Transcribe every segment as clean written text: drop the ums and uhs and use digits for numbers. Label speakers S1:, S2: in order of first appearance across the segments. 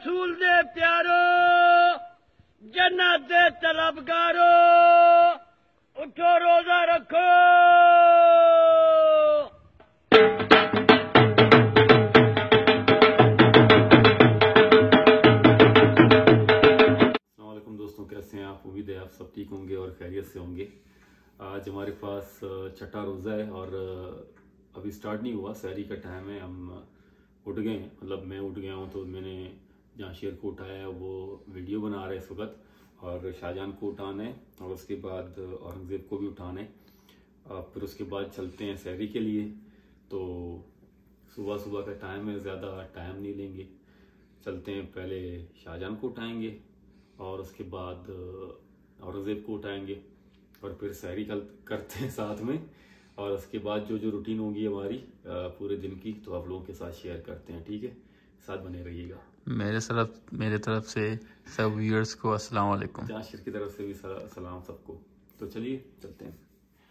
S1: रसूल दे प्यारो, जन्नत दे तलबगारो, उठो रोजा रखो।
S2: अस्सलामुअलैकुम दोस्तों, कैसे हैं आप? उम्मीद है आप सब ठीक होंगे और खैरियत से होंगे। आज हमारे पास छठा रोज़ा है और अभी स्टार्ट नहीं हुआ, सहरी का टाइम है। हम उठ गए हैं, मतलब मैं उठ गया हूँ। तो मैंने जहाँ शेर को उठाया है वो वीडियो बना रहे हैं इस वक्त, और शाहजहान को उठाना है और उसके बाद औरंगज़ेब को भी उठाना है। फिर उसके बाद चलते हैं सहरी के लिए। तो सुबह सुबह का टाइम है, ज़्यादा टाइम नहीं लेंगे, चलते हैं। पहले शाहजहान को उठाएंगे और उसके बाद औरंगज़ेब को उठाएंगे और फिर सहरी करते हैं साथ में। और उसके बाद जो रूटीन होगी हमारी पूरे दिन की, तो आप लोगों के साथ शेयर करते हैं। ठीक है, साथ बने रहिएगा।
S3: मेरे तरफ से सब व्यूअर्स को अस्सलाम वालेकुम।
S2: जाशिर की तरफ से भी सलाम सबको। तो चलिए चलते हैं।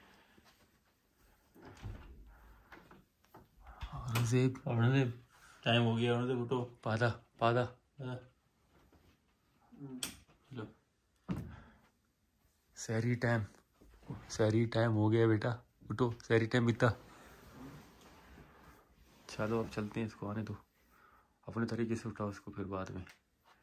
S3: औरंगज़ेब टाइम हो गया। औरंगज़ेब उठो, पादा पादा। लो, सहरी टाइम हो गया बेटा, उठो, सहरी टाइम बीता। चलो अब चलते हैं, इसको आने दो, अपने तरीके से उठाओ उसको, फिर बाद में।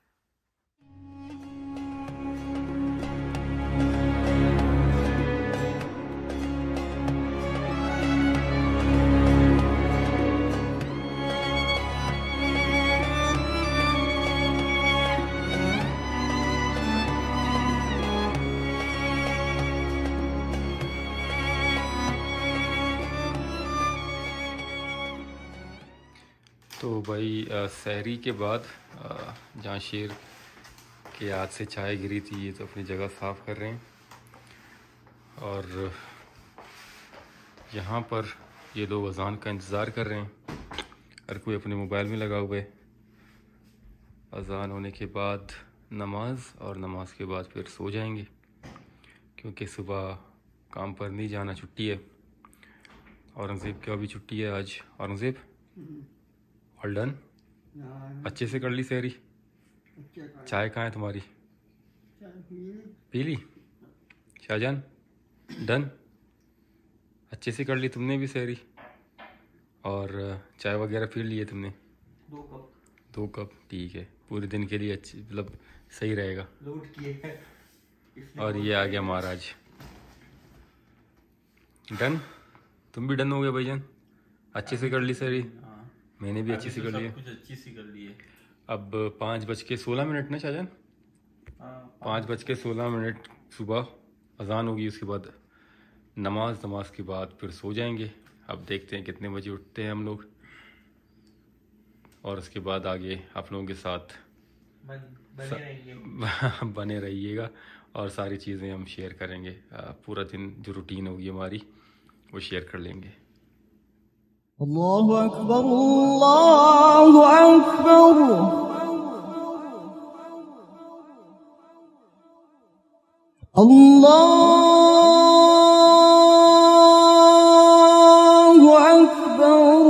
S3: तो भाई सहरी के बाद जहाँ शेर के हाथ से चाय गिरी थी, ये तो अपनी जगह साफ़ कर रहे हैं। और यहाँ पर ये लोग अज़ान का इंतज़ार कर रहे हैं, हर कोई अपने मोबाइल में लगा हुआ है। अज़ान होने के बाद नमाज, और नमाज के बाद फिर सो जाएंगे, क्योंकि सुबह काम पर नहीं जाना, छुट्टी है। औरंगज़ेब की भी छुट्टी है आज। औरंगज़ेब ऑल डन, अच्छे से कर ली सहरी। चाय कहाँ है तुम्हारी? पी ली। शाहजहान डन, अच्छे से कर ली तुमने भी सहरी, और चाय वगैरह पी ली है तुमने? 2 कप, ठीक है, पूरे दिन के लिए अच्छी, मतलब सही रहेगा। और ये आ गया महाराज। डन, तुम भी डन हो गए भाईजान? अच्छे से कर ली सहरी? मैंने भी अच्छी सी कर ली है, कुछ अच्छी सी कर ली है। अब 5:16 ना शाहजहान? 5:16 सुबह अजान होगी, उसके बाद नमाज के बाद फिर सो जाएंगे। अब देखते हैं कितने बजे उठते हैं हम लोग, और उसके बाद आगे आप लोगों के साथ बने रहिएगा और सारी चीज़ें हम शेयर करेंगे। पूरा दिन जो रूटीन होगी हमारी वो शेयर कर लेंगे।
S4: अल्लाहु अकबर, अल्लाहु अकबर, अल्लाहु अकबर,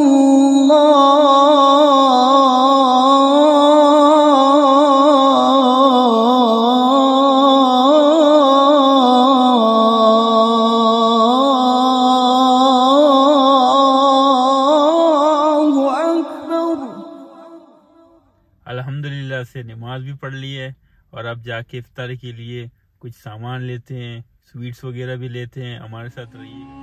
S5: अल्हम्दुलिल्लाह से नमाज भी पढ़ ली है, और अब जाके इफ्तार के लिए कुछ सामान लेते हैं, स्वीट्स वगैरह भी लेते हैं। हमारे साथ रहिए।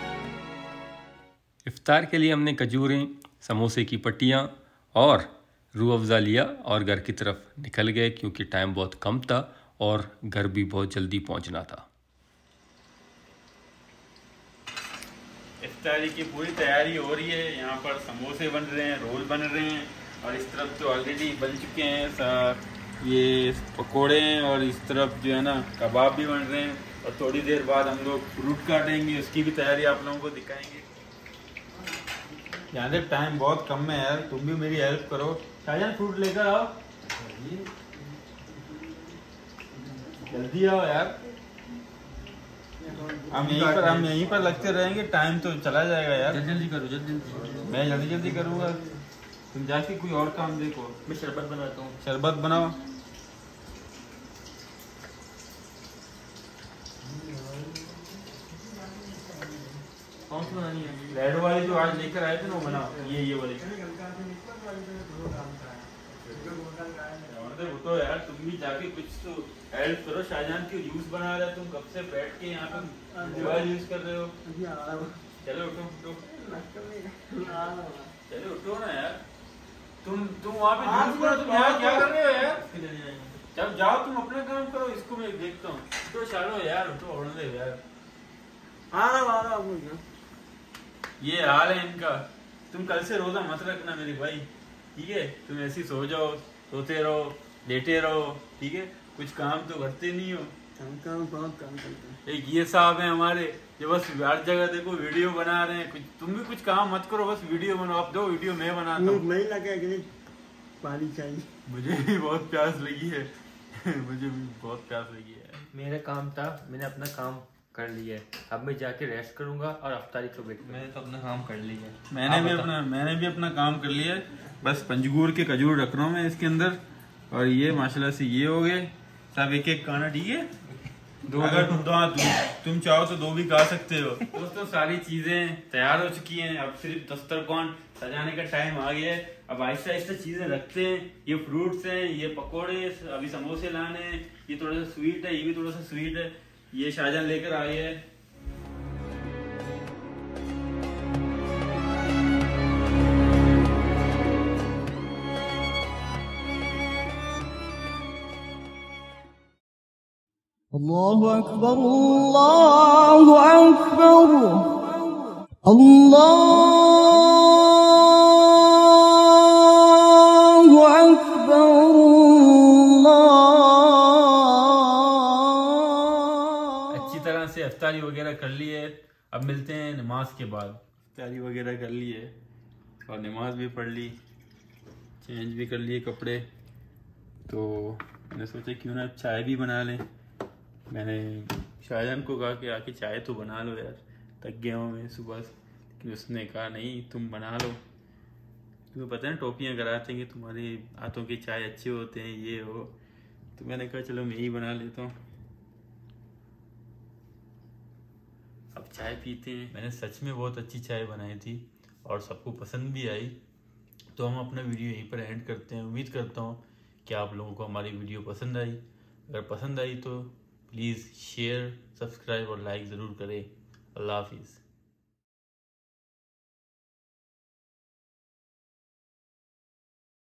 S3: इफ्तार के लिए हमने खजूरें, समोसे की पट्टियाँ और रूह अफ़ज़ा लिया और घर की तरफ निकल गए, क्योंकि टाइम बहुत कम था और घर भी बहुत जल्दी पहुंचना था।
S5: इफ्तारी की पूरी तैयारी हो रही है। यहाँ पर समोसे बन रहे हैं, रोल बन रहे हैं, और इस तरफ तो ऑलरेडी बन चुके हैं ये पकोड़े हैं, और इस तरफ जो है ना कबाब भी बन रहे हैं। और थोड़ी देर बाद हम लोग फ्रूट काटेंगे, उसकी भी तैयारी आप लोगों को दिखाएंगे। यहाँ तक टाइम बहुत कम है यार, तुम भी मेरी हेल्प करो। शाहजान फ्रूट लेकर आओ, जल्दी आओ यार। हम यहीं पर लगते रहेंगे, टाइम तो चला जाएगा यार।
S1: जल्दी करो, जल्दी।
S5: मैं जल्दी करूँगा, तुम जाके कोई और काम देखो।
S1: मैं शरबत बनाता हूँ।
S5: शरबत बनाओ।
S1: कौन सी बनानी है?
S5: रेड वाली जो आज लेकर आए थे ना, वो बनाओ। ये वाली। तो यार तुम भी जाके कुछ तो हेल्प करो। शाहजहान की जूस बना रहे हो तुम, कब से बैठ के यहाँ पे मोबाइल यूज कर रहे हो। चलो उठो। चलो उठो ना यार। तुम वहाँ पे जूस करो, तुम यहाँ क्या कर रहे हो यार? जब जाओ तुम अपना काम करो, इसको मैं देखता हूँ। तो चलो यार उठो, उड़ दे यार। ये हाल है इनका। तुम कल से रोजा मत रखना मेरे भाई, ठीक है? तुम ऐसे ही सो जाओ, सोते रहो, लेटे रहो, ठीक है? कुछ काम तो करते नहीं हो।
S1: बहुत काम करते हैं।
S5: एक ये साहब है हमारे, जो बस हर जगह देखो वीडियो बना रहे हैं। कुछ तुम भी कुछ काम मत करो, बस वीडियो बनाओ। अब दो वीडियो मैं बनाता हूँ।
S1: नहीं लगा कि पानी चाहिए।
S5: मुझे भी बहुत प्यास लगी है। मुझे भी बहुत प्यास लगी है।
S6: मेरा काम था, मैंने अपना काम कर लिया है। अब मैं जाके रेस्ट करूंगा और अफ्तारी को वेट।
S1: मैंने तो अपना काम कर लिया है।
S5: मैंने भी अपना काम कर लिया है। बस पंजगूर के खजूर रख रहा हूँ मैं इसके अंदर, और ये माशाल्लाह से ये हो गए सब एक एक खाना, ठीक है? अगर तुम चाहो तो दो भी खा सकते हो। दोस्तों सारी चीजें तैयार हो चुकी हैं, अब सिर्फ दस्तरखान सजाने का टाइम आ गया है। अब आहिस्ता आहिस्ता चीजें रखते हैं। ये फ्रूट्स हैं, ये पकोड़े, अभी समोसे लाने हैं, ये थोड़ा सा स्वीट है, ये भी थोड़ा सा स्वीट है, ये शाहजहान लेकर आए है।
S4: अल्लाहु अकबर, अल्लाहु अकबर, अल्लाहु अकबर,
S5: अच्छी तरह से इफ्तारी वगैरह कर ली है। अब मिलते हैं नमाज के बाद। इफ्तारी वगैरह कर ली है और नमाज भी पढ़ ली, चेंज भी कर लिए कपड़े। तो मैंने सोचा क्यों ना चाय भी बना लें। मैंने शाहजहान को कहा कि आके चाय तो बना लो यार, थक गया हूँ मैं सुबह से। लेकिन उसने कहा नहीं तुम बना लो, तुम्हें पता है टोपियाँ कराते हैं कि तुम्हारे हाथों की चाय अच्छे होते हैं, ये हो। तो मैंने कहा चलो मैं ही बना लेता हूँ। अब चाय पीते हैं। मैंने सच में बहुत अच्छी चाय बनाई थी और सबको पसंद भी आई। तो हम अपना वीडियो यहीं पर एंड करते हैं। उम्मीद करता हूँ कि आप लोगों को हमारी वीडियो पसंद आई। अगर पसंद आई तो प्लीज़ शेयर, सब्सक्राइब और लाइक ज़रूर करें। अल्लाह हाफिज़।